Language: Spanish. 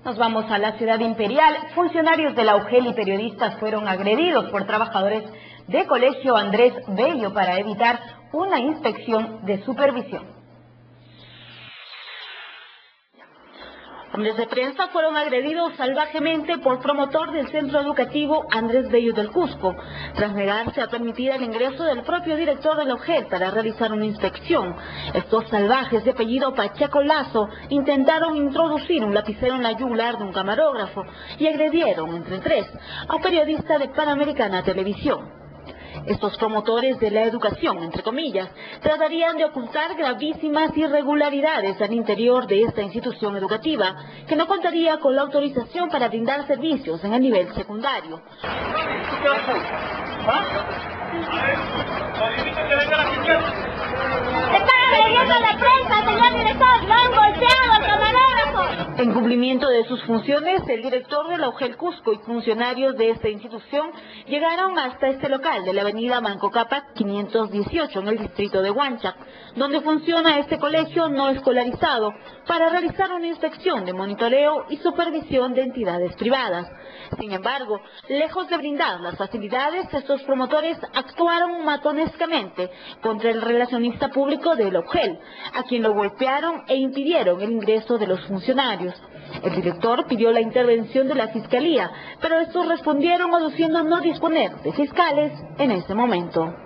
Nos vamos a la ciudad imperial. Funcionarios de la UGEL y periodistas fueron agredidos por trabajadores de Colegio Andrés Bello para evitar una inspección de supervisión. Hombres de prensa fueron agredidos salvajemente por promotor del centro educativo Andrés Bello del Cusco, tras negarse a permitir el ingreso del propio director de la UGEL para realizar una inspección. Estos salvajes de apellido Pacheco Lazo intentaron introducir un lapicero en la yugular de un camarógrafo y agredieron entre tres a un periodista de Panamericana Televisión. Estos promotores de la educación, entre comillas, tratarían de ocultar gravísimas irregularidades al interior de esta institución educativa, que no contaría con la autorización para brindar servicios en el nivel secundario. En cumplimiento de sus funciones, el director de la UGEL Cusco y funcionarios de esta institución llegaron hasta este local de la avenida Manco Cápac 518 en el distrito de Huanchac, donde funciona este colegio no escolarizado, para realizar una inspección de monitoreo y supervisión de entidades privadas. Sin embargo, lejos de brindar las facilidades, estos promotores actuaron matonescamente contra el relacionista público de la UGEL, a quien lo golpearon e impidieron el ingreso de los funcionarios. El director pidió la intervención de la Fiscalía, pero estos respondieron aduciendo no disponer de fiscales en ese momento.